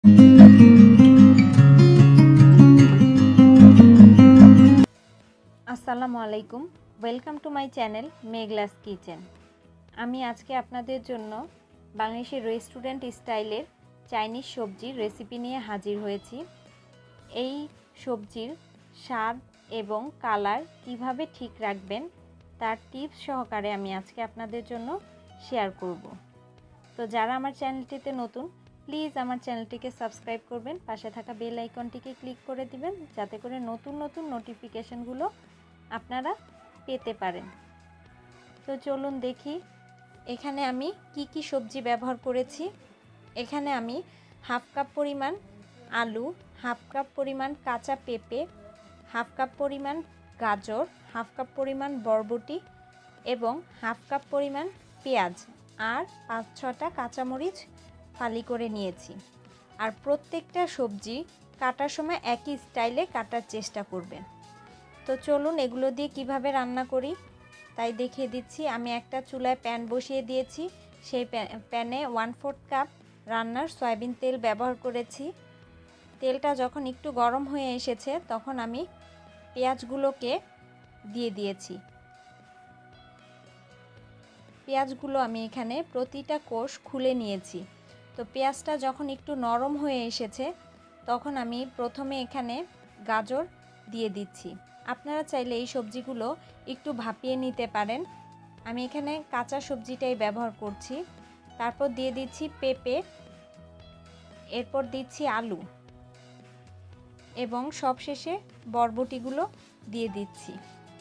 আসসালামু আলাইকুম, welcome to my channel Meghla's kitchen. আমি আজকে আপনাদের জন্য বাংলাদেশের রেস্টুরেন্ট স্টাইলের চাইনিজ সবজির রেসিপি নিয়ে হাজির হয়েছি। এই সবজির স্বাদ এবং কালার কিভাবে ঠিক রাখবেন তার টিপস সহকারে আমি আজকে আপনাদের জন্য শেয়ার করব। তো যারা আমার চ্যানেলটিতে নতুন, প্লিজ আমার চ্যানেলটিকে সাবস্ক্রাইব করবেন, পাশে থাকা বেল আইকনটিকে ক্লিক করে দিবেন যাতে করে নতুন নতুন নোটিফিকেশনগুলো আপনারা পেতে পারেন। তো চলুন দেখি এখানে আমি কি সবজি ব্যবহার করেছি। এখানে আমি হাফ কাপ পরিমাণ আলু, হাফ কাপ পরিমাণ কাঁচা পেঁপে, হাফ কাপ পরিমাণ গাজর, হাফ কাপ পরিমাণ বরবটি এবং হাফ কাপ পরিমাণ পেঁয়াজ আর 5-6টা কাঁচামরিচ ফালি করে নিয়েছি। আর প্রত্যেকটা সবজি কাটার সময় একই স্টাইলে কাটার চেষ্টা করবেন। তো চলুন এগুলো দিয়ে কিভাবে রান্না করি তাই দেখিয়ে দিচ্ছি। আমি একটা চুলায় প্যান বসিয়ে দিয়েছি। সেই প্যানে 1/4 কাপ রান্নার সয়াবিন তেল ব্যবহার করেছি। তেলটা যখন একটু গরম হয়ে এসেছে তখন আমি পেঁয়াজগুলোকে দিয়ে দিয়েছি। পেঁয়াজগুলো আমি এখানে প্রতিটা কোষ খুলে নিয়েছি। তো পেঁয়াজটা যখন একটু নরম হয়ে এসেছে তখন আমি প্রথমে এখানে গাজর দিয়ে দিচ্ছি। আপনারা চাইলে এই সবজিগুলো একটু ভাপিয়ে নিতে পারেন। আমি এখানে কাঁচা সবজিটাই ব্যবহার করছি। তারপর দিয়ে দিচ্ছি পেঁপে, এরপর দিচ্ছি আলু এবং সবশেষে বরবটিগুলো দিয়ে দিচ্ছি।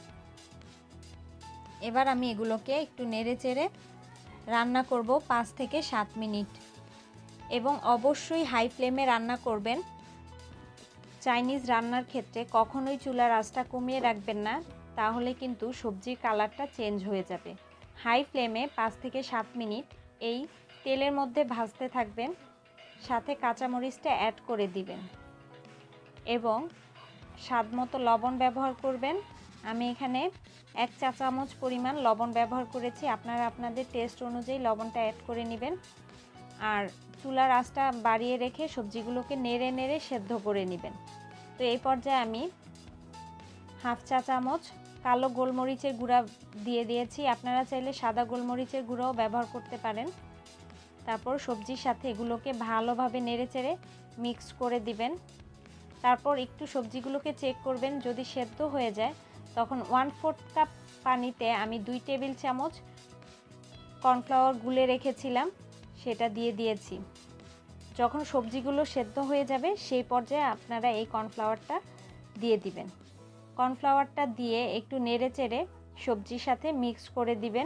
এবার আমি এগুলোকে একটু নেড়েচেড়ে রান্না করব 5 থেকে 7 মিনিট এবং অবশ্যই হাই ফ্লেমে রান্না করবেন। চাইনিজ রান্নার ক্ষেত্রে কখনোই চুলার আঁচটা কমিয়ে রাখবেন না, তাহলে কিন্তু সবজির কালারটা চেঞ্জ হয়ে যাবে। হাই ফ্লেমে 5 থেকে 7 মিনিট এই তেলের মধ্যে ভাজতে থাকবেন, সাথে কাঁচামরিচটা অ্যাড করে দিবেন এবং স্বাদমতো লবণ ব্যবহার করবেন। আমি এখানে 1 চা চামচ পরিমাণ লবণ ব্যবহার করেছি। আপনারা আপনাদের টেস্ট অনুযায়ী লবণটা অ্যাড করে নেবেন। আর চুলার আঁচটা বাড়িয়ে রেখে সবজিগুলোকে নেড়ে নেড়ে সেদ্ধ করে নেবেন। তো এই পর্যায়ে আমি হাফ চা চামচ কালো গোলমরিচের গুঁড়া দিয়ে দিয়েছি। আপনারা চাইলে সাদা গোলমরিচের গুঁড়াও ব্যবহার করতে পারেন। তারপর সবজির সাথে এগুলোকে ভালোভাবে নেড়েচেড়ে মিক্স করে দিবেন। তারপর একটু সবজিগুলোকে চেক করবেন, যদি সেদ্ধ হয়ে যায় তখন 1/4 কাপ পানিতে আমি 2 টেবিল চামচ কর্নফ্লাওয়ার গুলে রেখেছিলাম সেটা দিয়ে দিয়েছি। যখন সবজিগুলো সেদ্ধ হয়ে যাবে সেই পর্যায়ে আপনারা এই কর্নফ্লাওয়ারটা দিয়ে দিবেন। কর্নফ্লাওয়ারটা দিয়ে একটু নেড়েচেড়ে সবজির সাথে মিক্স করে দিবেন।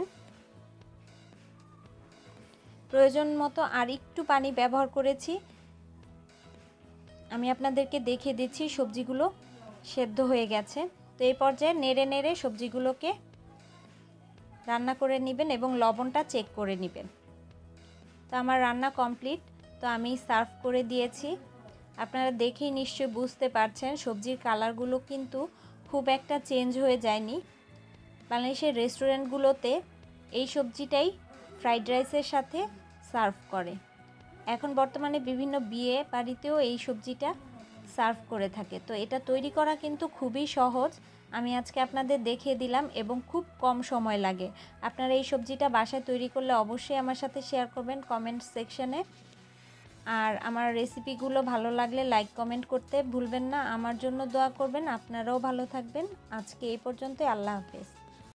প্রয়োজন মতো আর একটু পানি ব্যবহার করেছি। আমি আপনাদেরকে দেখিয়ে দিচ্ছি সবজিগুলো সেদ্ধ হয়ে গেছে। তো এই পর্যায়ে নেড়ে নেড়ে সবজিগুলোকে রান্না করে নেবেন এবং লবণটা চেক করে নেবেন। তো আমার রান্না কমপ্লিট। তো আমি সার্ভ করে দিয়েছি। আপনারা দেখেই নিশ্চয়ই বুঝতে পারছেন সবজির কালারগুলো কিন্তু খুব একটা চেঞ্জ হয়ে যায়নি। বাংলাদেশের রেস্টুরেন্টগুলোতে এই সবজিটাই ফ্রাইড রাইসের সাথে সার্ভ করে। এখন বর্তমানে বিভিন্ন বিয়ে বাড়িতেও এই সবজিটা সার্ভ করে থাকে। তো এটা তৈরি করা কিন্তু খুবই সহজ। আমি আজকে আপনাদের দেখিয়ে দিলাম এবং খুব কম সময় লাগে। আপনারা এই সবজিটা বাসায় তৈরি করলে অবশ্যই আমার সাথে শেয়ার করবেন কমেন্ট সেকশনে। আর আমার রেসিপিগুলো ভালো লাগলে লাইক কমেন্ট করতে ভুলবেন না। আমার জন্য দোয়া করবেন। আপনারাও ভালো থাকবেন। আজকে এই পর্যন্তই। আল্লাহ হাফেজ।